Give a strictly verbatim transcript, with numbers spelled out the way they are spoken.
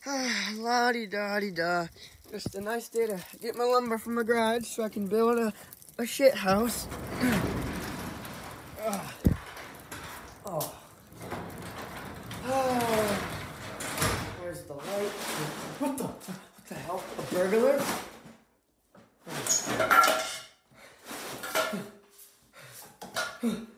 La-di-da-di-da. Just a nice day to get my lumber from my garage so I can build a, a shit house. oh. Oh. Oh. Where's the light? What the? What the hell? A burglar? Oh.